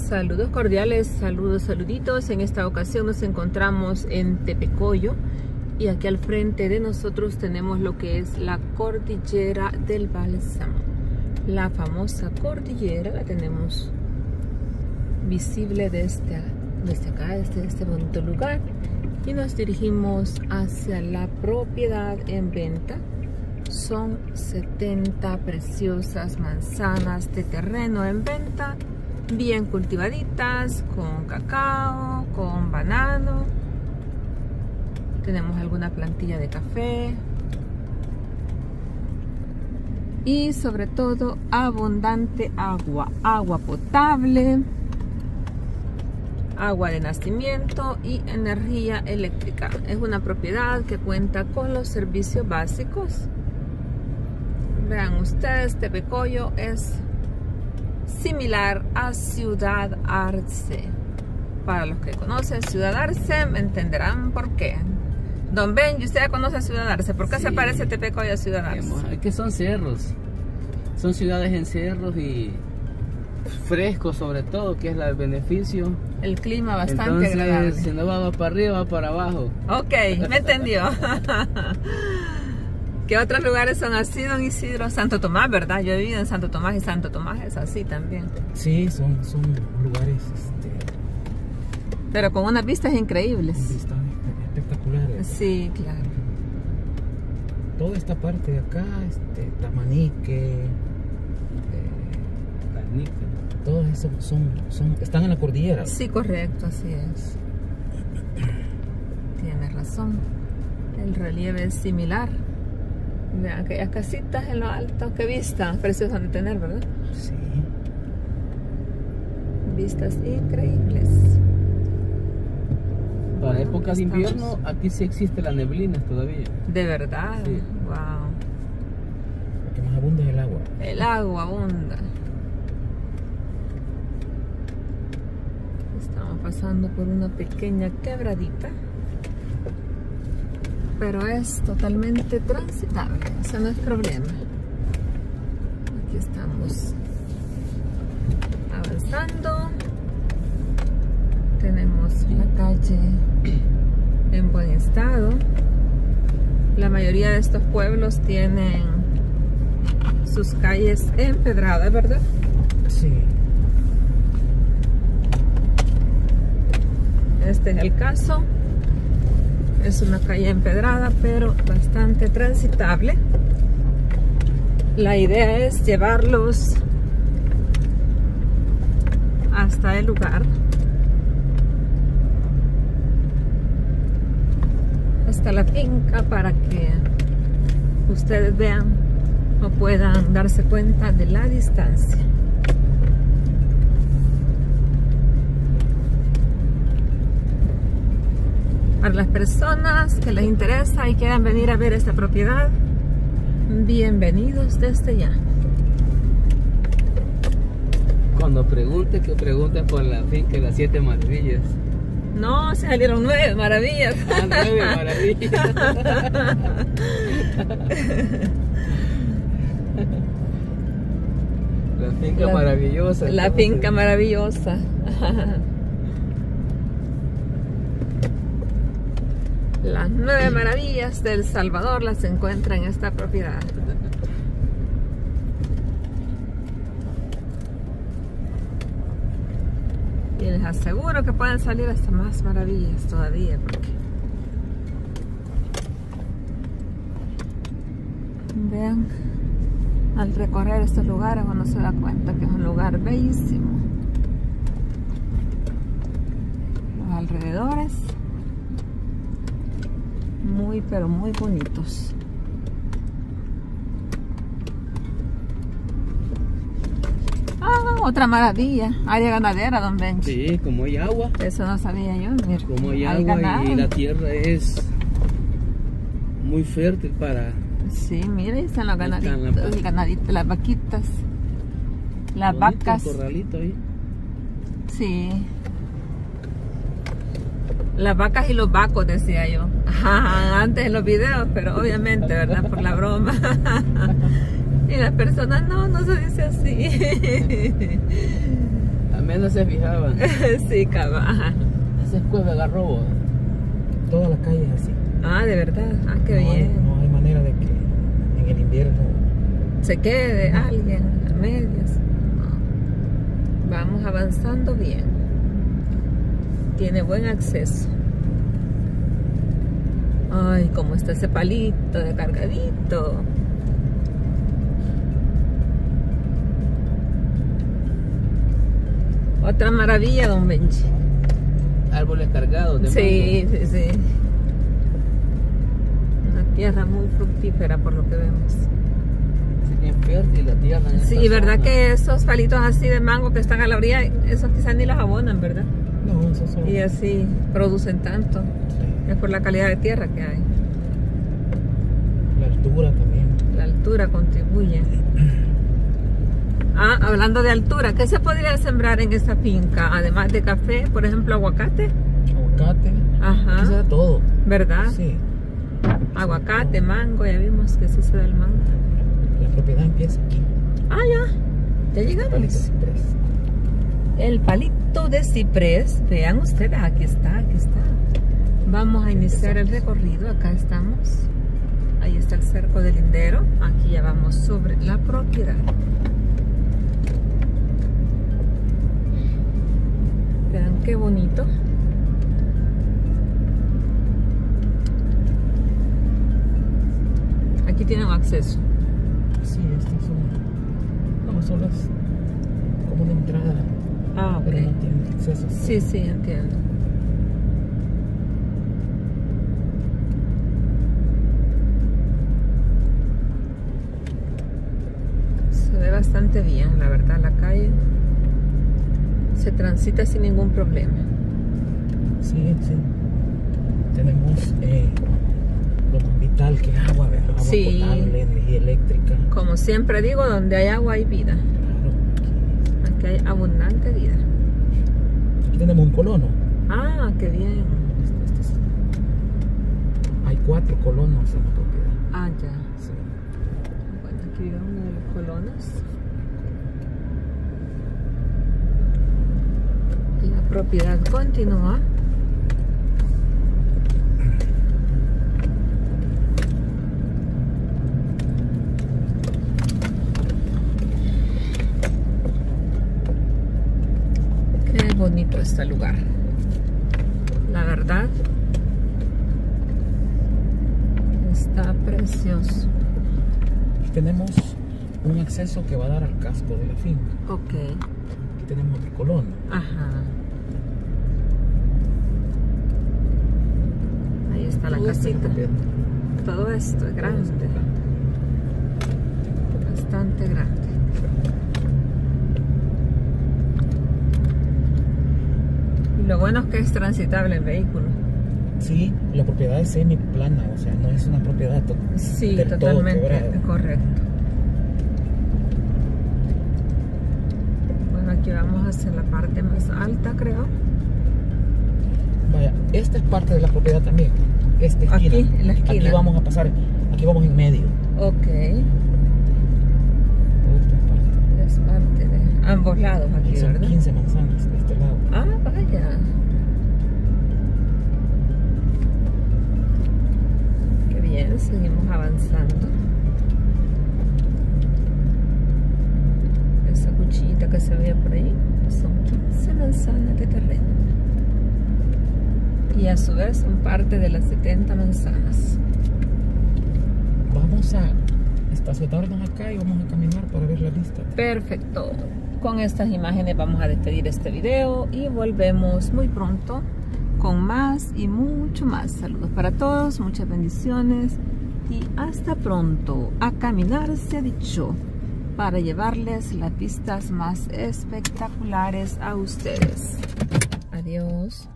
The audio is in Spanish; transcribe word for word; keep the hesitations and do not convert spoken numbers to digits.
Saludos cordiales, saludos, saluditos. En esta ocasión nos encontramos en Tepecoyo y aquí al frente de nosotros tenemos lo que es la cordillera del Bálsamo. La famosa cordillera la tenemos visible desde, desde acá, desde este bonito lugar, y nos dirigimos hacia la propiedad en venta. Son setenta preciosas manzanas de terreno en venta, bien cultivaditas, con cacao, con banano. Tenemos alguna plantilla de café y sobre todo abundante agua, agua potable, agua de nacimiento y energía eléctrica. Es una propiedad que cuenta con los servicios básicos. Vean ustedes, Tepecoyo es similar a Ciudad Arce. Para los que conocen Ciudad Arce me entenderán por qué. Don Ben, ¿usted ya conoce Ciudad Arce? ¿Por qué sí se parece Tepecoyo a Ciudad Arce? Es que son cerros, son ciudades en cerros y frescos, sobre todo, que es el beneficio. El clima bastante Entonces, agradable. Si no va para arriba, va para abajo. Ok, me entendió. ¿Qué otros lugares son así, don Isidro? Santo Tomás, ¿verdad? Yo he vivido en Santo Tomás y Santo Tomás es así también. Sí, son, son lugares este, pero con unas vistas increíbles. Vistas espectaculares. Sí, claro. Toda esta parte de acá, este, Tamanique, eh, Tamanique. Todos esos son, son, están en la cordillera. Sí, correcto, así es. Tienes razón. El relieve es similar. Vean aquellas casitas en lo alto. Qué vistas preciosas de tener, ¿verdad? Sí. Vistas increíbles. Para épocas de Estamos. invierno, aquí sí existe la neblina todavía. De verdad. Sí. Wow. Lo que más abunda es el agua. El agua abunda. Estamos pasando por una pequeña quebradita, pero es totalmente transitable, eso no es problema. Aquí estamos avanzando. Tenemos la calle en buen estado. La mayoría de estos pueblos tienen sus calles empedradas, ¿verdad? Sí. Este es el caso. Es una calle empedrada, pero bastante transitable. La idea es llevarlos hasta el lugar, hasta la finca, para que ustedes vean o puedan darse cuenta de la distancia. Para las personas que les interesa y quieran venir a ver esta propiedad, bienvenidos desde ya. Cuando pregunte, que pregunten por la finca de las siete maravillas. No, se salieron nueve maravillas. Ah, nueve maravillas. La finca La- maravillosa. La entonces. finca maravillosa. Las nueve maravillas del Salvador las encuentran en esta propiedad. Y les aseguro que pueden salir hasta más maravillas todavía, porque vean, al recorrer estos lugares uno se da cuenta que es un lugar bellísimo. Los alrededores muy pero muy bonitos. Ah, otra maravilla, área ganadera, don Bench. Sí, como hay agua. Eso no sabía yo. Mira, Como hay hay agua ganado. y la tierra es muy fértil para... Sí, mira, ahí están los Ahí están ganaditos, las- el ganadito, las vaquitas, las bonito vacas. el corralito ahí. Sí. Las vacas y los vacos, decía yo. Ajá, antes en los videos, pero obviamente, ¿verdad? Por la broma. Y las personas, no, no se dice así. A menos se fijaban. Sí, cabal. Ese es Cueva de Garrobo. Toda la calle es así. Ah, de verdad. Ah, qué no bien. Hay, no hay manera de que en el invierno Se quede alguien a medias. No. Vamos avanzando bien. Tiene buen acceso. Ay, cómo está ese palito de cargadito. Otra maravilla, don Benji. Árboles cargados de Sí, mango. sí, sí. Una tierra muy fructífera por lo que vemos. Sí, bien fértil la tierra. en Sí, esta verdad zona. que esos palitos así de mango que están a la orilla, esos quizás ni los abonan, ¿verdad? no, eso son. Y así producen tanto. Sí. Es por la calidad de tierra que hay. La altura también. La altura contribuye. Ah, hablando de altura, ¿qué se podría sembrar en esa finca? Además de café, por ejemplo, aguacate. Aguacate. Ajá. Quizá todo. ¿Verdad? Sí. Aguacate, mango, ya vimos que sí se da el mango. La propiedad empieza aquí. Ah, ya. Ya Palito llegamos. ciprés. El palito de ciprés. Vean ustedes, aquí está, aquí está. Vamos a iniciar el recorrido. Acá estamos. Ahí está el cerco del lindero. Aquí ya vamos sobre la propiedad. Vean qué bonito. Aquí tienen acceso. Sí, estas son. No, son las. Como una entrada. Ah, Pero no ok. tienen acceso. Sí, sí, entiendo. Se ve bastante bien, la verdad, la calle. Se transita sin ningún problema. Sí, sí. Tenemos eh, lo más vital que es agua, ¿verdad? Agua Sí. potable, energía eléctrica. Como siempre digo, donde hay agua hay vida. Claro, Aquí hay abundante vida. aquí, aquí tenemos un colono. Ah, qué bien. Este- este es- hay cuatro colonos en la propiedad. Ah, ya. Sí. Bueno, aquí vive uno de los colonos. La propiedad continúa. Qué bonito este lugar. La verdad, está precioso. Aquí tenemos un acceso que va a dar al casco de la finca. Ok. Aquí tenemos otro colono. Ajá. Ahí está la Todo esto es casita. propiedad. Todo esto es Todo esto grande. es grande. Bastante grande. Y lo bueno es que es transitable el vehículo. Sí, la propiedad es semiplana, o sea, no es una propiedad to- Sí, del todo totalmente quebrada. correcto. Bueno, aquí vamos hacia la parte más alta, creo. Vaya, esta es parte de la propiedad también. Esta esquina. Aquí, en la esquina. Aquí vamos a pasar, aquí vamos en medio. Ok. Todo esto es parte. Es parte de ambos lados aquí, Aquí son ¿verdad? quince manzanas de este lado. Ah, vaya. Qué bien, seguimos avanzando. Esa cuchillita que se ve por ahí son quince manzanas de terreno. Y a su vez son parte de las setenta manzanas. Vamos a estacionarnos acá y vamos a caminar para ver la lista. Perfecto. Con estas imágenes vamos a despedir este video y volvemos muy pronto con más y mucho más. Saludos para todos, muchas bendiciones y hasta pronto. A caminar se ha dicho, para llevarles las vistas más espectaculares a ustedes. Adiós.